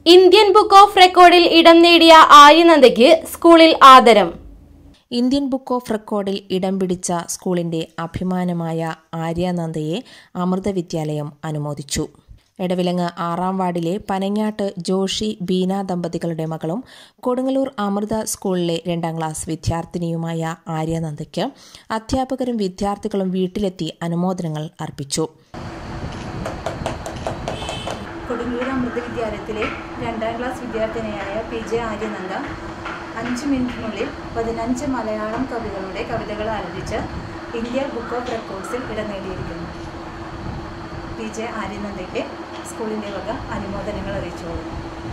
Indian book of റെക്കോർഡിൽ ഇടം നേടിയ ആര്യനന്ദയ്ക്ക് സ്കൂളിൽ ആദരം. ഇന്ത്യൻ ബുക്ക് ഓഫ് റെക്കോർഡിൽ ഇടം പിടിച്ച സ്കൂളിന്റെ അഭിമാനമായ ആര്യാനന്ദയെ അമൃത വിദ്യാലയം അനുമോദിച്ചു. എടവിലങ്ങ് 6-ാം വാർഡിലെ പനങ്ങാട്ട് ജോഷി ബീന ദമ്പതികളുടെ മകളും കൊടുങ്ങല്ലൂർ അമൃത സ്കൂളിലെ 2-ാം ക്ലാസ് വിദ്യാർത്ഥിനിയുമായ ആര്യാനന്ദയ്ക്ക് അധ്യാപകരും വിദ്യാർത്ഥികളും വീട്ടിലെത്തി അനുമോദനങ്ങൾ അർപ്പിച്ചു. കൊടുങ്ങല്ലൂർ അമൃത വിദ്യാലയത്തിലെ 2-ാം ക്ലാസ് വിദ്യാർത്ഥിനിയായ PJ ആര്യനന്ദ 5 മിനിറ്റിനുള്ളിൽ 15 മലയാളം കവികളുടെ കവിതകൾ ആലപിച്ച് ഇന്ത്യ ബുക്ക് ഓഫ് റെക്കോർഡ്സിൽ ഇടം നേടിയിരിക്കുന്നു. PJ ആര്യനന്ദയ്ക്ക് സ്കൂളിൻ്റെ വക അനുമോദനങ്ങൾ അറിയിച്ചുകൊള്ളു.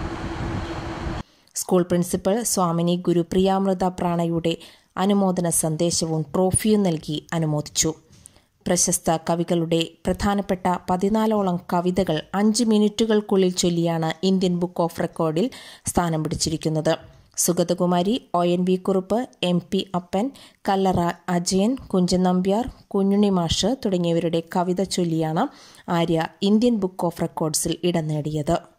സ്കൂൾ പ്രിൻസിപ്പൽ സ്വാമിനി ഗുരുപ്രിയാമൃത പ്രാണയുടെ അനുമോദന സന്ദേശവും ട്രോഫിയും നൽകി അനുമോദിച്ചു. പ്രശസ്ത കവികളുടെ പ്രധാനപ്പെട്ട 14ഓളം കവിതകൾ 5 മിനിറ്റുകൾക്കുള്ളിൽ ചൊല്ലിയാണ് ഇന്ത്യൻ ബുക്ക് ഓഫ് റെക്കോർഡിൽ സ്ഥാനം പിടിച്ചിരിക്കുന്നത്. സുഗതകുമാരി, ONV കുറുപ്പ്, MP അപ്പൻ, കല്ലറ അജയൻ, കുഞ്ചൻ നമ്പ്യാർ, കുഞ്ഞുണ്ണി മാഷ് തുടങ്ങിയവരുടെ കവിത ചൊല്ലിയാണ് ആര്യ ഇന്ത്യൻ ബുക്ക് ഓഫ് റെക്കോർഡ്സിൽ ഇടം നേടിയത്.